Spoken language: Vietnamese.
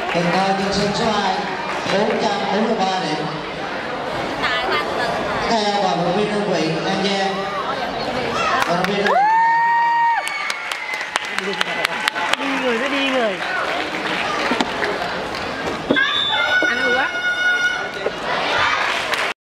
Cần Thơ trên sân số 2 443 điểm. Theo và vận động viên đơn vị An Giang